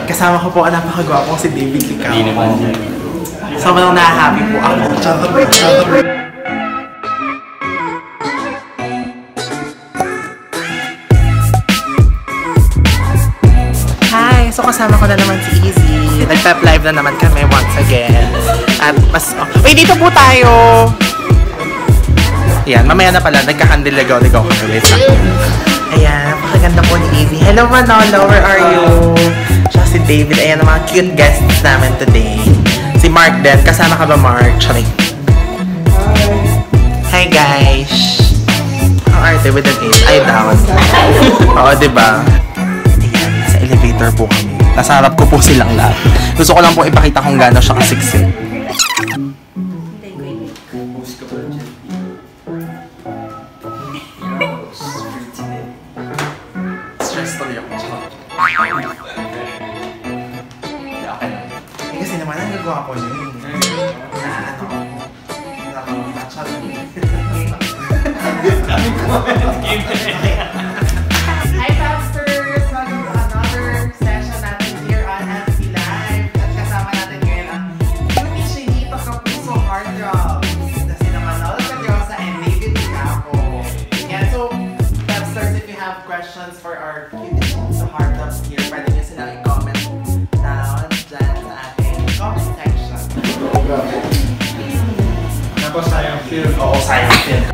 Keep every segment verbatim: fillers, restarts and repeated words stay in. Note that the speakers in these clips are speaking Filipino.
Kasama ko po ang napakagwapong si David Licauco. Sobrang na-happy po ako. Hi! So kasama ko na naman si Easy. Nag-pep live na naman kami once again. At mas... Oh, wait, dito po tayo! Ayan, mamaya na pala. Nagkakandiligaw-ligaw kami. Wait lang. Ayan, napakaganda po ni Easy. Hello Manolo, where are you? Tsaka si David. Ayan ang mga cute guests namin today. Si Mark din. Kasama ka ba, Mark? Charing. Hi guys! How are they with an eight? Ay, down. Oo, diba? Ayan, sa elevator po kami. Nasa harap ko po silang lahat. Gusto ko lang po ipakita kung gano'n siya kasiksik. Stress tuloy ako. Eh kasi naman, ang gagawa ko niya eh. Hi Popsters! Welcome to another session natin here on M C Live. At kasama natin ngayon ang cutie, chinito, Kapuso, hard drugs. Na sina Manolo Pedrosa and David Licauco. Yeah, so Popsters, if you have questions for our cutie, so hard drugs here, pwede nyo silang i-comment down dyan sa ating comment section. Tapos sayang film. Oo, sayang film.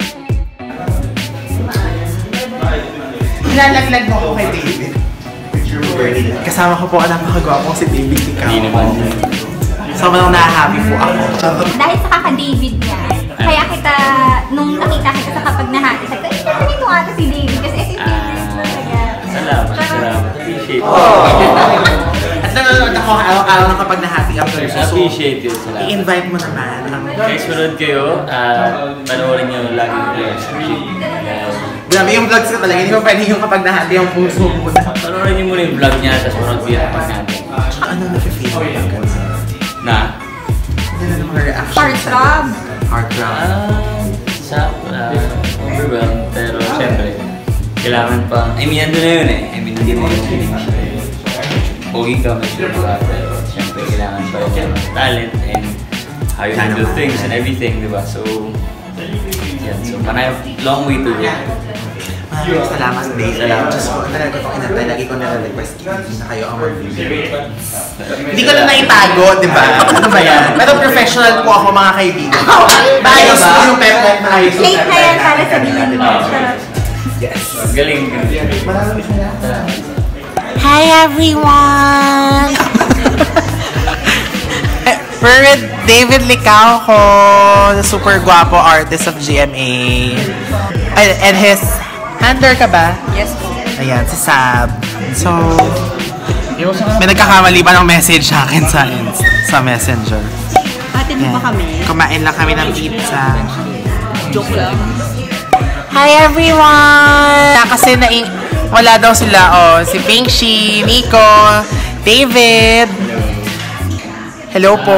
Ilalaglag mo ako kay David. Kasama ko po ang napakagwapong si David Licauco. Sobrang na-happy po ako. Dahil sa kaka-David niya, kaya kita, nung nakita kita sa Kapag Nahati, sabi ko, eh, kasi mo ata si David kasi ito yung favorite talaga. Salamat, salamat. Appreciate it. At nanonood ako araw-araw ng Kapag Nahati ang Puso. Appreciate it, salamat. I-invite mo naman. Guys, sunod kayo. Panoorin nyo lagi yung stream. Grabe yung vlogs ko talaga. Hindi ko pwede yung Kapag Nahati ang Puso muna. Panoorin nyo muna yung vlog niya, tapos sunod ko yung Kapag Nahati. Tsaka ano na-feel? Na? Hindi na naman reaction. Heartthrob. Heartthrob. Ah, sa, overwhelmed. Pero syempre, kailangan pa. I mean, ando na yun eh. I mean, hindi mo yung feeling siya. Pogi ka, may sure ka. Pero syempre, kailangan pa yung talent and how you handle things and everything, di ba? So, yan. So, panay, long way to go. Maraming salamat, Dave. Salamat. Just po, talaga ko inantay. Lagi ko nire-request na kayo ang mag-video. Hindi ko na naitago, di ba? Ano ba yan? Pero professional po ako, mga kaibigan. Maayos po yung P E P. Maayos. Late na yan para sabihin mo. Yes. Galing. Maraming salamat. Hi everyone! We're with David Licauco, the super guapo artist of G M A. And his handler ka ba? Yes po. Ayan, si Sab. So, may nagkakamali ba ng message sa akin sa, sa messenger? Atin mo ba kami? Kumain lang kami ng pizza. Joke lang. Hi everyone! Kasi na wala daw sila, oh. Si Pinkshi, Nico, David. Hello po.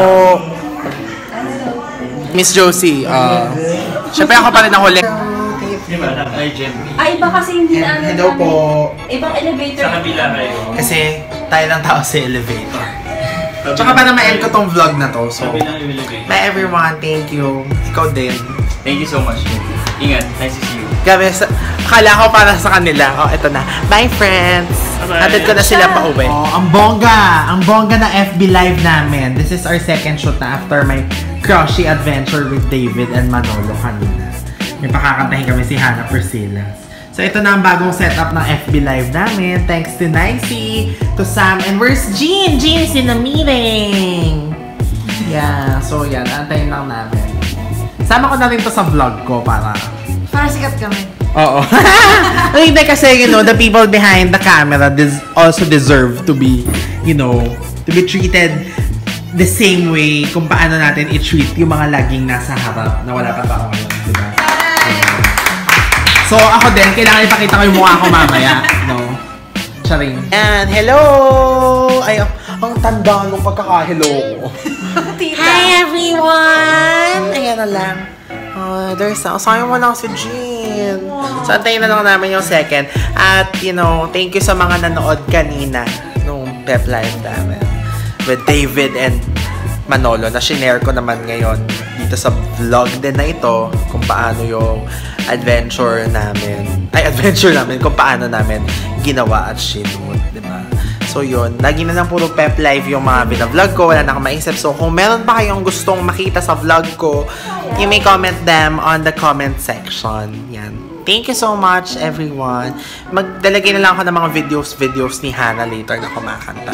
Miss Josie. Uh, Siyempre ako pa rin ang huli. Ay, Jimpy. Ay, iba kasi hindi na ano. Hello po. Ibang elevator. Sa kabila kayo. Kasi tayo lang tao sa elevator. Tsaka para ma-end ko tong vlog na to. So, bye everyone. Thank you. Ikaw din. Thank you so much. Ingat. Nice to see you. Gabi, akala ko para sa kanila. Oh, eto na. Bye friends. Hatid ko na sila pa uwi. Oh, ang bongga. Ang bongga na F B live namin. This is our second shoot na after my crushy adventure with David and Manolo kanina. May pakakantahin kami si Hannah Precillas. So, ito na ang bagong setup ng F B Live namin. Thanks to Nicey, to Sam, and where's Jean? Jean's in a meeting! Yeah, so yan. Antayin lang namin. Sama ko na rin to sa vlog ko para... Para sikat kami. Oo. Hindi kasi, you know, the people behind the camera des also deserve to be, you know, to be treated the same way kung paano natin i-treat yung mga laging nasa harap na wala pa pa ako ngayon, diba? So, ako din, kailangan ipakita ko yung mukha ko mamaya, no? Charing. And, hello! Ay, ang tanda nung pagkaka-hello ko. Hi, everyone! Ayan na lang. Uh, there's a... Sayang mo lang si Jean. So, antayin na lang namin yung second. At, you know, thank you sa mga nanood kanina. No? Pep Live namin with David and Manolo na shinare ko naman ngayon dito sa vlog din na ito kung paano yung adventure namin ay adventure namin kung paano namin ginawa at shoot, diba? So yun, lagi na lang puro Pep Live yung mga binavlog ko, wala na akong maisip. So kung meron pa kayong gustong makita sa vlog ko, you may comment them on the comment section. Yan. Thank you so much, everyone. Magdalagay na lang ako ng mga videos videos ni Hannah later na kumakanta.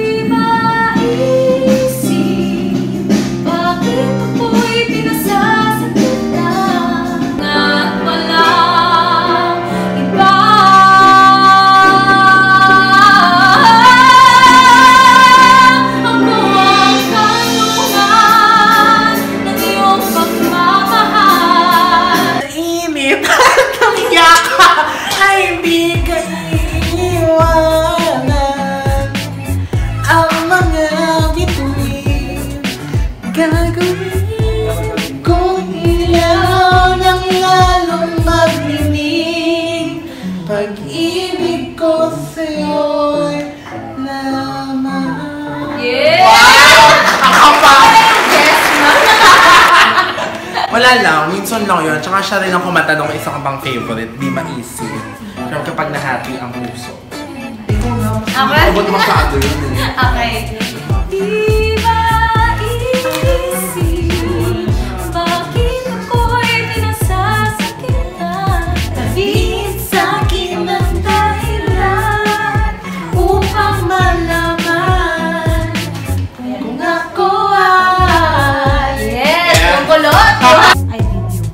Pag-ibig ko sa'yo'y lamang. Yeah! Wow! Ako pa! Yes, Wala lang, minsan lang yun. Tsaka siya rin ang kumanta ng isa ka bang favorite, di maisip. Pero kapag nahati ang puso. Ikaw na. Okay. Abot masyado yun eh. Okay. Di ba iisip, bakit ako'y pinasasakitan? Sabihin sa'kin ang dahilan upang malaman kung ako ay... Yes! Yung kulot! I did you.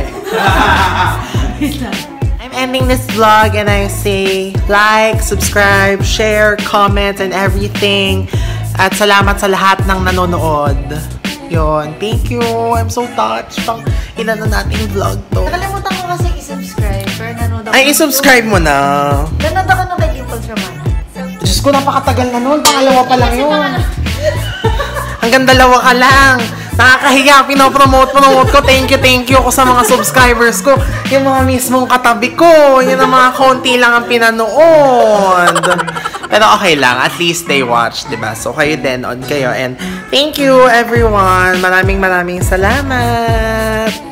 I'm ending this vlog and I say like, subscribe, share, comment, and everything. At salamat sa lahat ng nanonood. Yun. Thank you. I'm so touched. Pang ilan na nating vlog to. Nakalimutan ko kasi i-subscribe, pero nanood ako. Ay, i-subscribe mo na. Nanood ako ng kay Jimpylosophies. Diyos ko, napakatagal na nun. Pangalawa pa lang yun. Hanggang dalawa ka lang. Nakakahiya, pinopromote-promote ko. Thank you, thank you ako sa mga subscribers ko. Yung mga mismong katabi ko. Yun ang mga konti lang ang pinanood. Pero okay lang. At least they watch, diba? So, kayo din, on kayo. And thank you, everyone. Maraming maraming salamat.